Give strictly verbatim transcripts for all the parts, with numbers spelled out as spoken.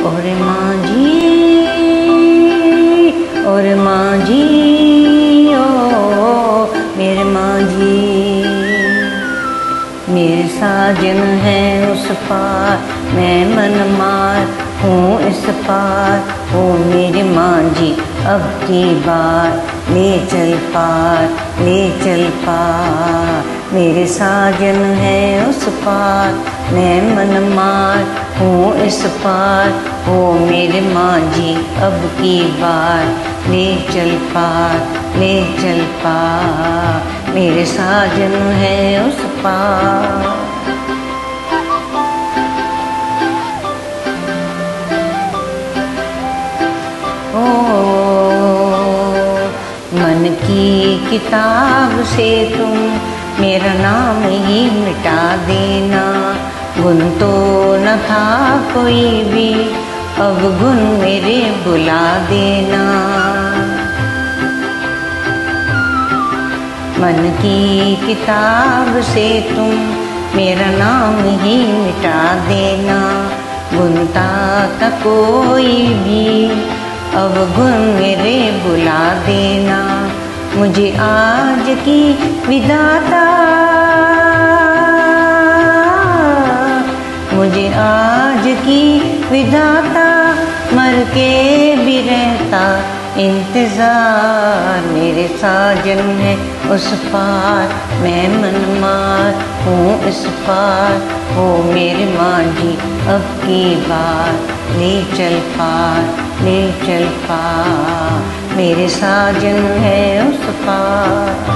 और माझी और माझी ओ मेरे माझी, मेरे साजन है उस पार, मैं मन मार हूँ इस पार। ओ मेरे माझी अब की बार ले चल पार ले चल पार। मेरे साजन है उस पार, मैं मन मार हूँ इस पार। ओ मेरे माझी अब की बार ले चल पार ले चल पार। मेरे साजन है उस पार। ओ मन की किताब से तुम मेरा नाम ही मिटा देना। गुण तो न था कोई भी, अब गुण मेरे बुला देना। मन की किताब से तुम मेरा नाम ही मिटा देना। गुण था कोई भी, अब गुण मेरे बुला देना। मुझे आज की विधाता मुझे आज की विधाता मर के भी रहता इंतजार। मेरे साजन है उस पार, मैं मन मार हूँ इस पार। ओ मेरे माझी अब की बार ले चल पार ले चल पार। मेरे साजन है उस पार।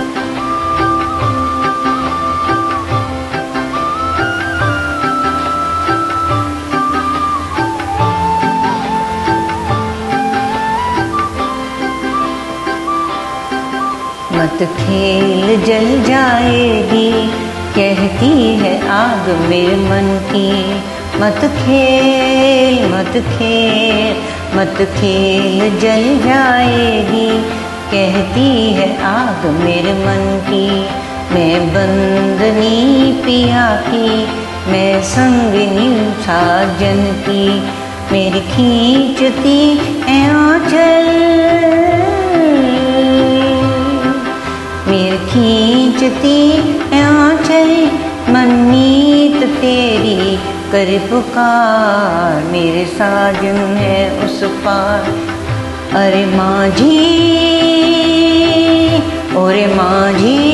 मत खेल जल जाएगी, कहती है आग मेरे मन की। मत खेल मत खेल मत खेल जल जाएगी, कहती है आग मेरे मन की। मैं बंदनी पिया की, मैं संगनी साजन की। मेरी खींचती है आंचल मेरी खींचती है आंचल, मन्नीत तेरी कर पुकार। मेरे साजन है उस पार। अरे माझी ओरे माझी